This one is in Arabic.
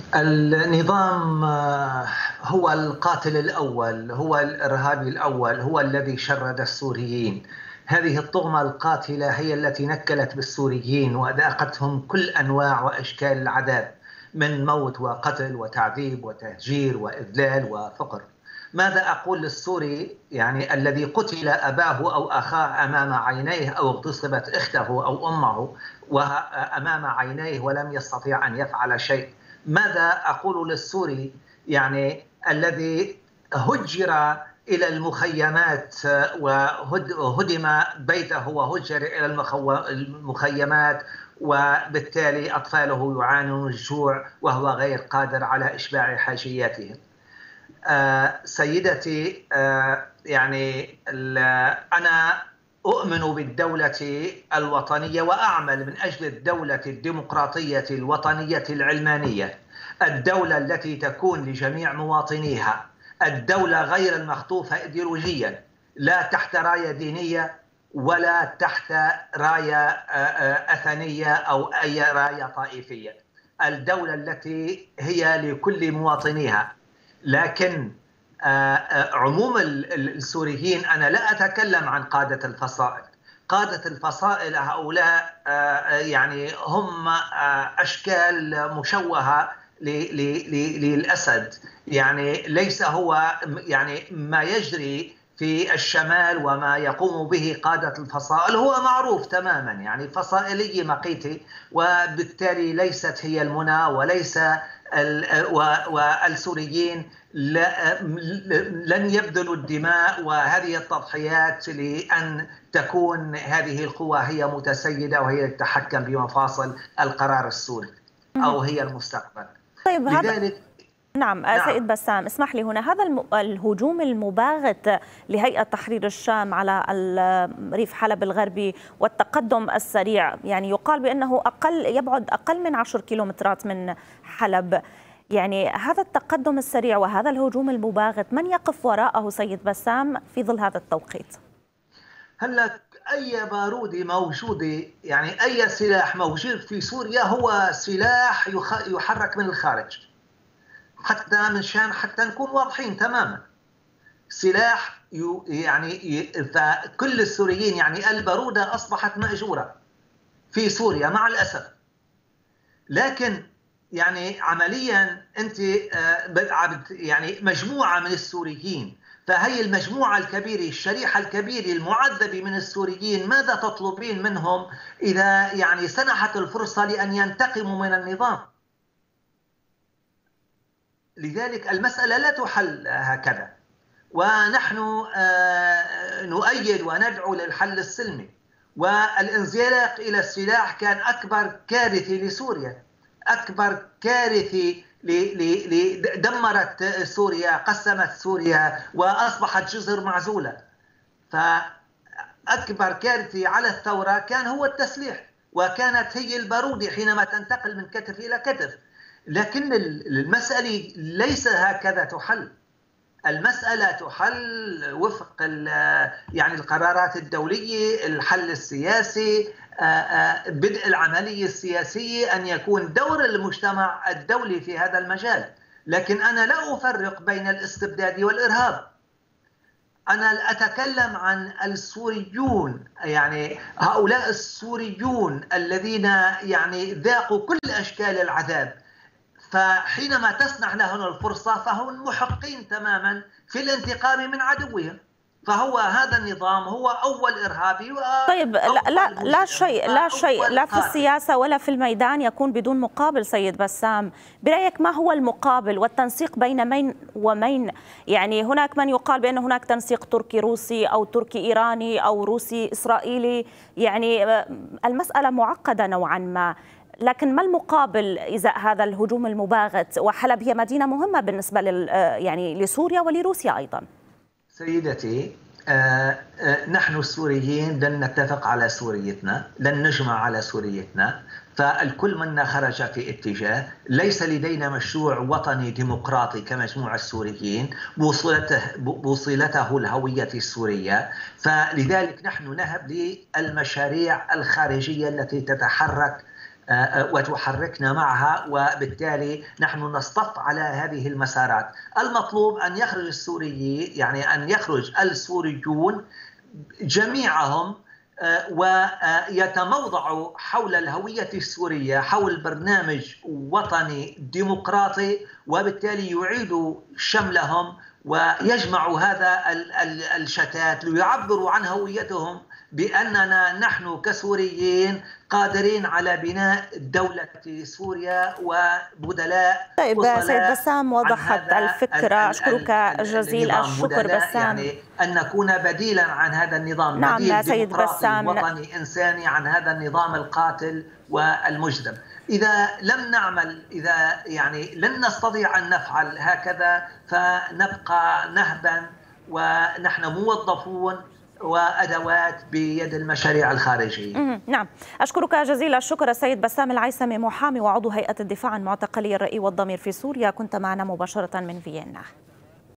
النظام هو القاتل الأول، هو الإرهابي الأول، هو الذي شرد السوريين. هذه الطغمة القاتلة هي التي نكلت بالسوريين وأذاقتهم كل أنواع وأشكال العذاب، من موت وقتل وتعذيب وتهجير وإذلال وفقر. ماذا أقول للسوري يعني الذي قتل أباه أو أخاه أمام عينيه، أو اغتصبت أخته أو أمه وأمام عينيه ولم يستطيع أن يفعل شيء؟ ماذا أقول للسوري يعني الذي هجر إلى المخيمات وهدم بيته وهجر إلى المخيمات، وبالتالي أطفاله يعانون الجوع وهو غير قادر على إشباع حاجياتهم؟ سيدتي، يعني أنا أؤمن بالدولة الوطنية وأعمل من أجل الدولة الديمقراطية الوطنية العلمانية، الدولة التي تكون لجميع مواطنيها، الدولة غير المخطوفة إيديولوجيا، لا تحت راية دينية ولا تحت راية أثنية أو أي راية طائفية، الدولة التي هي لكل مواطنيها. لكن عموم السوريين، أنا لا أتكلم عن قادة الفصائل. قادة الفصائل هؤلاء يعني هم أشكال مشوهة للأسد. يعني ليس هو يعني ما يجري في الشمال وما يقوم به قادة الفصائل هو معروف تماما، يعني فصائلي مقيتي، وبالتالي ليست هي المنى، وليس والسوريين لن يبذلوا الدماء وهذه التضحيات لأن تكون هذه القوى هي متسيدة وهي تتحكم بمفاصل القرار السوري أو هي المستقبل. طيب لذلك نعم سيد بسام، اسمح لي هنا، هذا الهجوم المباغت لهيئة تحرير الشام على ريف حلب الغربي والتقدم السريع، يعني يقال بأنه يبعد أقل من 10 كيلومترات من حلب، يعني هذا التقدم السريع وهذا الهجوم المباغت من يقف وراءه سيد بسام في ظل هذا التوقيت؟ هلا أي بارودة موجودة، يعني أي سلاح موجود في سوريا هو سلاح يحرك من الخارج، حتى نكون واضحين تماما. سلاح يعني فكل السوريين، يعني البارودة أصبحت مأجورة في سوريا مع الأسف. لكن يعني عمليا أنت يعني مجموعة من السوريين، فهي المجموعة الكبيرة، الشريحة الكبيرة المعذبة من السوريين، ماذا تطلبين منهم إذا يعني سنحت الفرصة لأن ينتقموا من النظام؟ لذلك المسألة لا تحل هكذا، ونحن نؤيد وندعو للحل السلمي، والانزلاق إلى السلاح كان أكبر كارثة لسوريا، أكبر كارثة دمرت سوريا، قسمت سوريا وأصبحت جزر معزولة. فأكبر كارثة على الثورة كان هو التسليح، وكانت هي البارودة حينما تنتقل من كتف إلى كتف. لكن المسألة ليس هكذا تحل، المسألة تحل وفق يعني القرارات الدولية، الحل السياسي، بدء العملية السياسية، أن يكون دور المجتمع الدولي في هذا المجال. لكن أنا لا أفرق بين الاستبداد والإرهاب، أنا أتكلم عن السوريون، يعني هؤلاء السوريون الذين يعني ذاقوا كل أشكال العذاب، فحينما تسنح لهم الفرصة فهم محقين تماما في الانتقام من عدوهم. فهو هذا النظام هو أول إرهابي. طيب لا شيء لا في السياسة ولا في الميدان يكون بدون مقابل سيد بسام، برأيك ما هو المقابل والتنسيق بين مين ومين؟ يعني هناك من يقال بأن هناك تنسيق تركي روسي أو تركي إيراني أو روسي إسرائيلي، يعني المسألة معقدة نوعا ما، لكن ما المقابل إزاء هذا الهجوم المباغت؟ وحلب هي مدينة مهمة بالنسبة يعني لسوريا ولروسيا أيضا. سيدتي، نحن السوريين لن نتفق على سوريتنا، لن نجمع على سوريتنا، فالكل منا خرج في اتجاه. ليس لدينا مشروع وطني ديمقراطي كمجموع السوريين بوصلته الهوية السورية، فلذلك نحن نهب للمشاريع الخارجية التي تتحرك وتحركنا معها، وبالتالي نحن نصطف على هذه المسارات. المطلوب أن يخرج السوريين، يعني أن يخرج السوريون جميعهم ويتموضعوا حول الهوية السورية، حول برنامج وطني ديمقراطي، وبالتالي يعيدوا شملهم ويجمعوا هذا الشتات ليعبروا عن هويتهم بأننا نحن كسوريين قادرين على بناء دولة سوريا وبدلاء. طيب سيد بسام، وضحت الفكرة. أشكرك جزيل الشكر بسام. يعني أن نكون بديلا عن هذا النظام. نعم بديل سيد بسام، وطني إنساني عن هذا النظام القاتل والمجرم. إذا لم نعمل، إذا يعني لن نستطيع أن نفعل هكذا، فنبقى نهبا ونحن موظفون وأدوات بيد المشاريع الخارجية. نعم، أشكرك جزيل الشكر السيد بسام العيسمي، محامي وعضو هيئة الدفاع عن معتقلي الرأي والضمير في سوريا، كنت معنا مباشرة من فيينا.